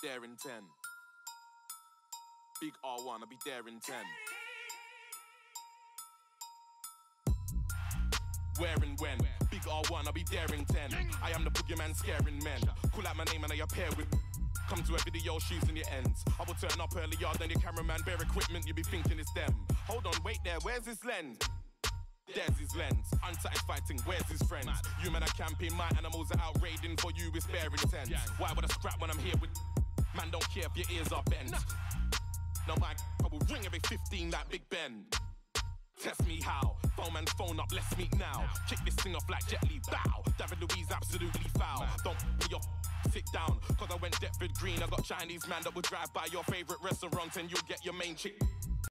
there in 10. Big R1, I'll be there in 10. Where and when? Big R1, I'll be there in 10. I am the boogeyman scaring men. Call out my name and I appear with. Come to a video, shoes in your ends. I will turn up earlier than your cameraman. Bare equipment, you be thinking it's them. Hold on, wait there, where's his lens? There's his lens. Unsatisfied thing, where's his friends? You men are camping, my animals are out raiding. For you, it's bare intense. Why would I scrap when I'm here with. Man, don't care if your ears are bent. No, my I will ring every 15 like Big Ben. Test me how. Phone man, phone up, let's meet now. Kick this thing off like Jet Li, bow. David Louise, absolutely foul. Don't be your sit down, cause I went Deptford Green. I got Chinese man that will drive by your favourite restaurant and you'll get your main chick.